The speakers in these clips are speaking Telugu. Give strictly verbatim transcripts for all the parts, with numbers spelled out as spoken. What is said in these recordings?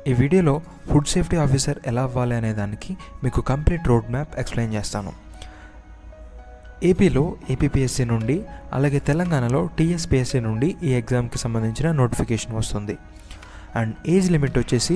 ఈ వీడియోలో ఫుడ్ సేఫ్టీ ఆఫీసర్ ఎలా అవ్వాలి అనే దానికి మీకు కంప్లీట్ రోడ్ మ్యాప్ ఎక్స్ప్లెయిన్ చేస్తాను. ఏపీలో ఏపీపీఎస్సీ నుండి అలాగే తెలంగాణలో టీఎస్పీఎస్సీ నుండి ఈ ఎగ్జామ్కి సంబంధించిన నోటిఫికేషన్ వస్తుంది. అండ్ ఏజ్ లిమిట్ వచ్చేసి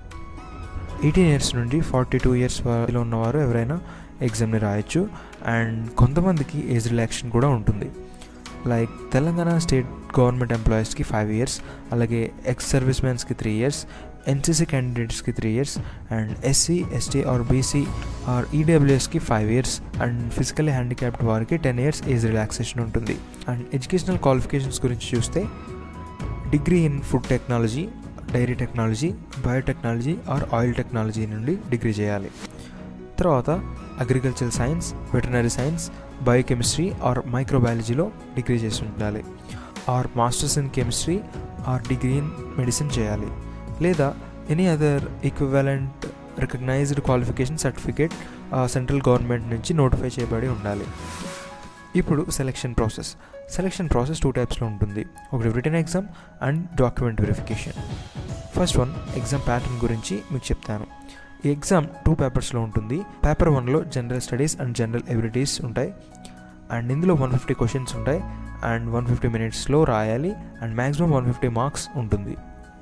ఎయిటీన్ ఇయర్స్ నుండి ఫార్టీ టూ ఇయర్స్ వరకు ఉన్నవారు ఎవరైనా ఎగ్జామ్ని రాయొచ్చు. అండ్ కొంతమందికి ఏజ్ రిలాక్షన్ కూడా ఉంటుంది. లైక్ తెలంగాణ స్టేట్ గవర్నమెంట్ ఎంప్లాయీస్కి ఫైవ్ ఇయర్స్, అలాగే ఎక్స్ సర్వీస్ మ్యాన్స్కి త్రీ ఇయర్స్, ఎన్సీసీ క్యాండిడేట్స్కి three years, and SC ST or BC or ఈడబ్ల్యూఎస్కి five years, and physically handicapped వారికి టెన్ ఇయర్స్ ఏజ్ రిలాక్సేషన్ ఉంటుంది. అండ్ ఎడ్యుకేషనల్ క్వాలిఫికేషన్స్ గురించి చూస్తే degree in food technology, dairy technology, biotechnology or oil technology నుండి డిగ్రీ చేయాలి. తర్వాత agriculture science, veterinary science, biochemistry or మైక్రోబయాలజీలో డిగ్రీ చేసి ఉండాలి. Or masters in chemistry or degree in medicine చేయాలి. లేదా any other equivalent recognised qualification certificate central government నుంచి నోటిఫై చేయబడి ఉండాలి. ఇప్పుడు selection process selection process two టైప్స్లో ఉంటుంది. ఒకటి written exam and document verification. First one exam pattern గురించి మీకు చెప్తాను. ఈ ఎగ్జామ్ టూ పేపర్స్లో ఉంటుంది. పేపర్ వన్లో general studies and general abilities ఉంటాయి. అండ్ ఇందులో వన్ ఫిఫ్టీ క్వశ్చన్స్ ఉంటాయి. అండ్ వన్ ఫిఫ్టీ మినిట్స్లో రాయాలి. And maximum one fifty marks ఉంటుంది.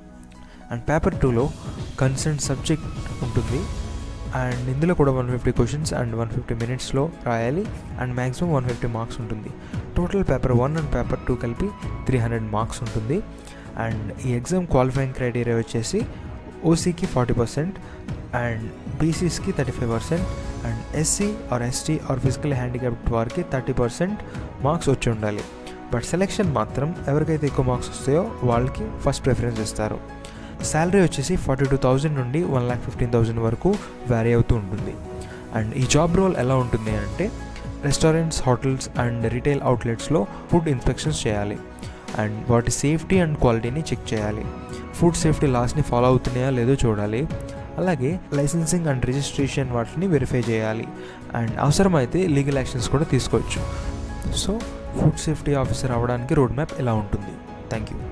అండ్ పేపర్ టూలో కన్సర్న్ సబ్జెక్ట్ ఉంటుంది. అండ్ ఇందులో కూడా one fifty questions and one fifty మినిట్స్లో రాయాలి. And maximum one fifty marks ఉంటుంది. Total paper one and paper two కలిపి త్రీ హండ్రెడ్ మార్క్స్ ఉంటుంది. అండ్ ఈ ఎగ్జామ్ క్వాలిఫైయింగ్ క్రైటీరియా వచ్చేసి ఓసీకి ఫార్టీ పర్సెంట్, అండ్ బీసీస్కి thirty five percent, and SC or ST or physical handicapped వారికి థర్టీ పర్సెంట్ మార్క్స్ వచ్చి ఉండాలి. బట్ సెలెక్షన్ మాత్రం ఎవరికైతే ఎక్కువ మార్క్స్ వస్తాయో వాళ్ళకి ఫస్ట్ ప్రిఫరెన్స్ ఇస్తారు. శాలరీ వచ్చేసి ఫార్టీ టూ థౌజండ్ నుండి వన్ ల్యాక్ ఫిఫ్టీన్ థౌజండ్ వరకు వ్యారీ అవుతూ ఉంటుంది. అండ్ ఈ జాబ్ రోల్ ఎలా ఉంటుంది అంటే రెస్టారెంట్స్, హోటల్స్ అండ్ రీటైల్ అవుట్లెట్స్లో ఫుడ్ ఇన్స్పెక్షన్స్ చేయాలి. అండ్ వాటి సేఫ్టీ అండ్ క్వాలిటీని చెక్ చేయాలి. ఫుడ్ సేఫ్టీ లాస్ని ఫాలో అవుతున్నాయా లేదో చూడాలి. అలాగే లైసెన్సింగ్ అండ్ రిజిస్ట్రేషన్ వాటిని వెరిఫై చేయాలి. అండ్ అవసరమైతే లీగల్ యాక్షన్స్ కూడా తీసుకోవచ్చు. సో ఫుడ్ సేఫ్టీ ఆఫీసర్ అవ్వడానికి రోడ్ మ్యాప్ ఎలా ఉంటుంది. Thank you.